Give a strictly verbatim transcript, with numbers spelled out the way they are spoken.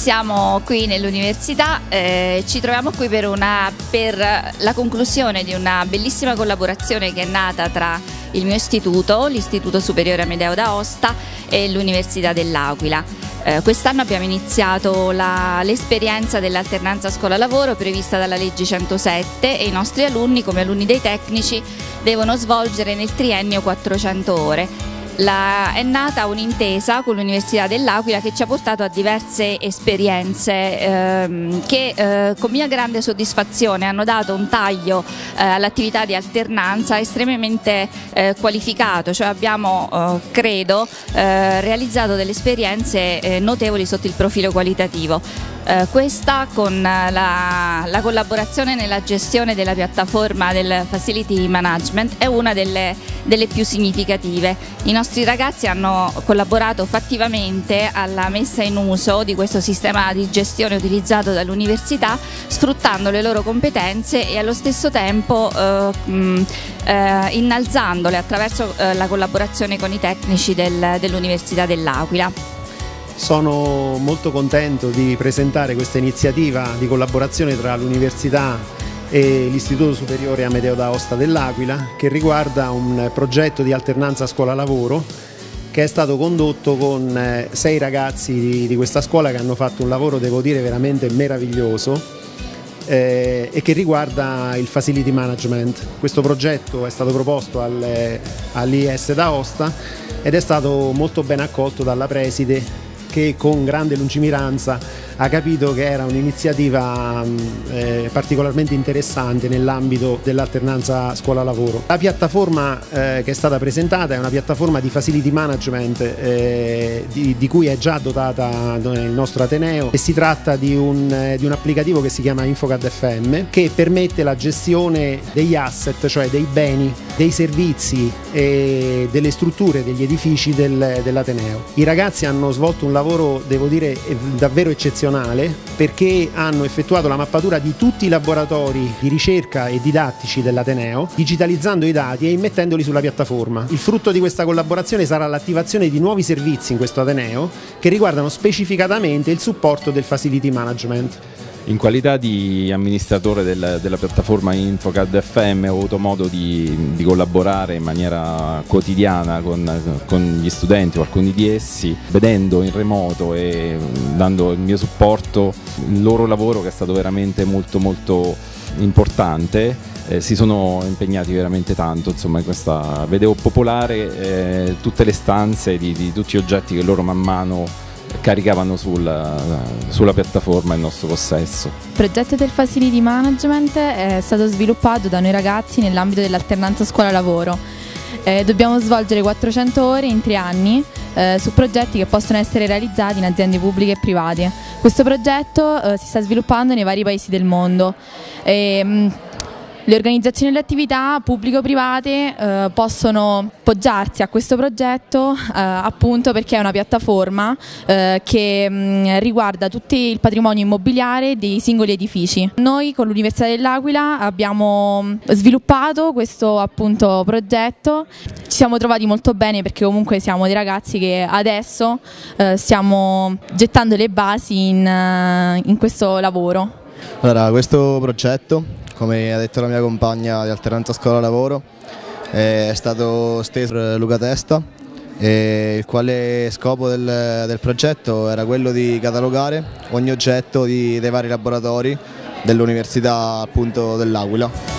Siamo qui nell'università, eh, ci troviamo qui per, una, per la conclusione di una bellissima collaborazione che è nata tra il mio istituto, l'Istituto Superiore Amedeo d'Aosta, e l'Università dell'Aquila. Eh, quest'anno abbiamo iniziato l'esperienza dell'alternanza scuola-lavoro prevista dalla legge centosette e i nostri alunni, come alunni dei tecnici, devono svolgere nel triennio quattrocento ore. La, è nata un'intesa con l'Università dell'Aquila che ci ha portato a diverse esperienze ehm, che eh, con mia grande soddisfazione hanno dato un taglio eh, all'attività di alternanza estremamente eh, qualificato, cioè abbiamo eh, credo eh, realizzato delle esperienze eh, notevoli sotto il profilo qualitativo. Eh, questa con la, la collaborazione nella gestione della piattaforma del Facility Management è una delle, delle più significative. I nostri ragazzi hanno collaborato fattivamente alla messa in uso di questo sistema di gestione utilizzato dall'università, sfruttando le loro competenze e allo stesso tempo eh, mh, eh, innalzandole attraverso eh, la collaborazione con i tecnici del, dell'Università dell'Aquila. Sono molto contento di presentare questa iniziativa di collaborazione tra l'Università e l'Istituto Superiore Amedeo d'Aosta dell'Aquila, che riguarda un progetto di alternanza scuola-lavoro che è stato condotto con sei ragazzi di, di questa scuola che hanno fatto un lavoro, devo dire, veramente meraviglioso eh, e che riguarda il Facility Management. Questo progetto è stato proposto al, all'I S d'Aosta ed è stato molto ben accolto dalla preside, che con grande lungimiranza ha capito che era un'iniziativa eh, particolarmente interessante nell'ambito dell'alternanza scuola-lavoro. La piattaforma eh, che è stata presentata è una piattaforma di facility management eh, di, di cui è già dotata il nostro Ateneo, e si tratta di un, eh, di un applicativo che si chiama InfoCAD F M, che permette la gestione degli asset, cioè dei beni, dei servizi e delle strutture degli edifici del, dell'Ateneo. I ragazzi hanno svolto un lavoro, devo dire, davvero eccezionale, perché hanno effettuato la mappatura di tutti i laboratori di ricerca e didattici dell'Ateneo, digitalizzando i dati e immettendoli sulla piattaforma. Il frutto di questa collaborazione sarà l'attivazione di nuovi servizi in questo Ateneo che riguardano specificatamente il supporto del facility management. In qualità di amministratore del, della piattaforma InfoCAD F M ho avuto modo di, di collaborare in maniera quotidiana con, con gli studenti o alcuni di essi, vedendo in remoto e dando il mio supporto il loro lavoro, che è stato veramente molto molto importante. Eh, si sono impegnati veramente tanto, insomma, in questa, vedevo popolare eh, tutte le stanze di, di tutti gli oggetti che loro man mano caricavano sulla, sulla piattaforma in nostro possesso. Il progetto del Facility Management è stato sviluppato da noi ragazzi nell'ambito dell'alternanza scuola-lavoro. Eh, dobbiamo svolgere quattrocento ore in tre anni eh, su progetti che possono essere realizzati in aziende pubbliche e private. Questo progetto eh, si sta sviluppando nei vari paesi del mondo. E, mh, Le organizzazioni e le attività pubblico-private eh, possono poggiarsi a questo progetto eh, appunto perché è una piattaforma eh, che mh, riguarda tutto il patrimonio immobiliare dei singoli edifici. Noi con l'Università dell'Aquila abbiamo sviluppato questo appunto progetto, ci siamo trovati molto bene perché comunque siamo dei ragazzi che adesso eh, stiamo gettando le basi in, in questo lavoro. Allora, questo progetto, come ha detto la mia compagna di alternanza scuola-lavoro, è stato steso per Luca Testa, e il quale scopo del, del progetto era quello di catalogare ogni oggetto di, dei vari laboratori dell'Università appunto dell'Aquila.